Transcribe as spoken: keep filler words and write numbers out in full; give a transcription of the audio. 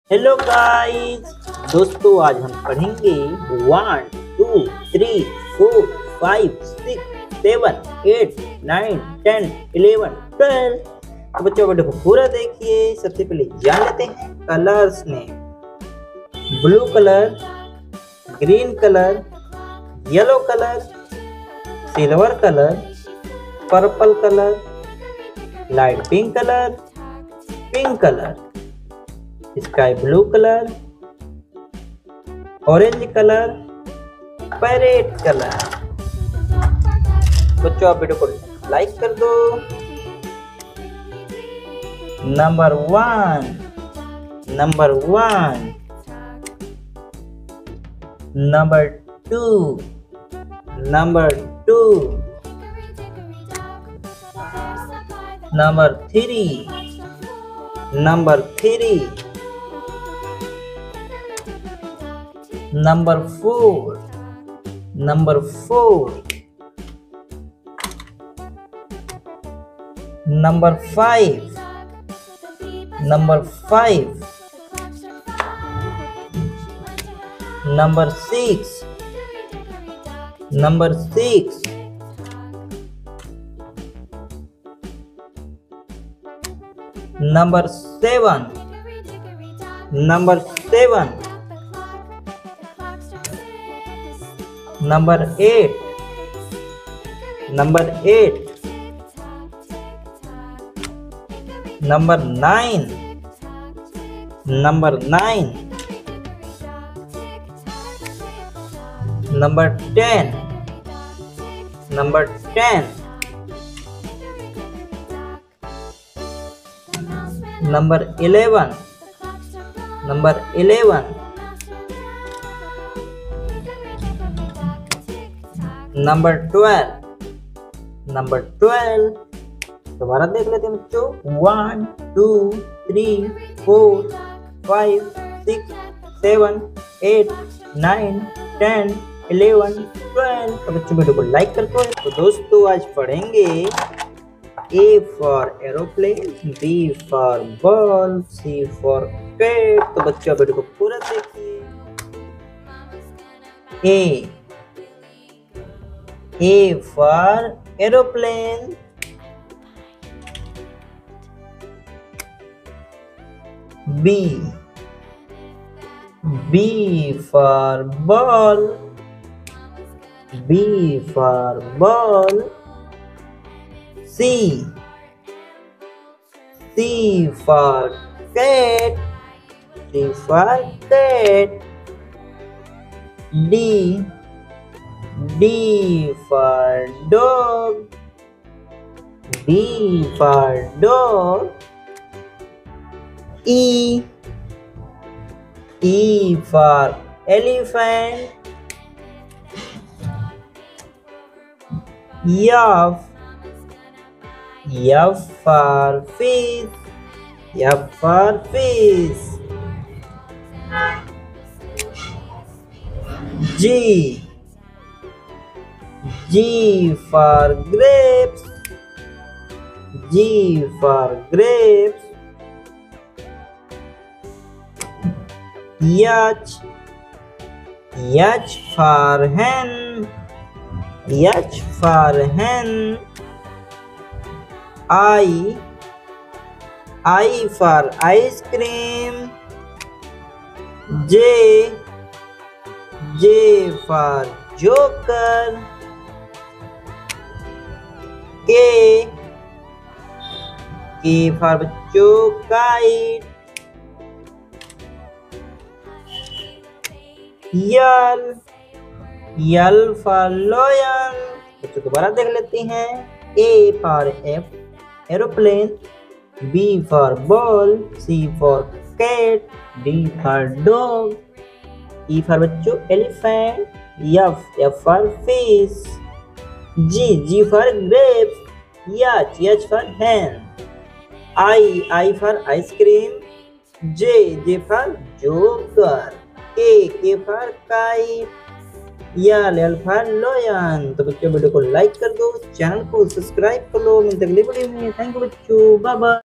Hello guys. दोस्तों आज हम पढ़ेंगे one two three four five six seven eight nine ten eleven twelve. तो बच्चों वीडियो को पूरा देखिए। सबसे पहले जान लेते हैं कलर्स ने। Blue colour, green colour, yellow colour, silver colour, purple colour, light pink colour, pink colour, sky blue colour, orange colour, parrot colour. बच्चों आप वीडियो को लाइक कर दो। Number one, number one, number two, number two, number three, number three, number four, number four, number five, number five, number six, number six, number seven, number seven, number eight, number eight, number nine, number nine, number ten, number ten, number eleven, number eleven, number twelve, number twelve. दोबारा देख लेते हैं बच्चों। One two three four five six seven eight nine ten eleven twelve. तो बच्चों video को like करते हैं। तो दोस्तों आज पढ़ेंगे A for aeroplane, B for ball, C for cat. तो बच्चों वीडियो को पूरा देखिए। ए A for aeroplane, B, B for ball, B for ball, C, C for cat, C for cat, D, D for dog, D for dog, E, E for elephant, F, F for fish, F for fish, G, G for grapes, G for grapes, H, H for hen, H for hen, I, I for ice cream, J, J for joker, K, K for बच्चों kite, L, L for lion। बच्चों दोबारा देख लेते हैं। A for aeroplane, B for ball, C for cat, D for dog, E for बच्चों elephant, F, F for fish, G, G for grapes, H, H for hen, I, I for ice cream, J, J for joker, K, K for kite, L, L for lion। तो बच्चों video को like कर दो, channel को subscribe कर लो। मिलते अगली video में। थैंक यू बच्चों, बाय बाय।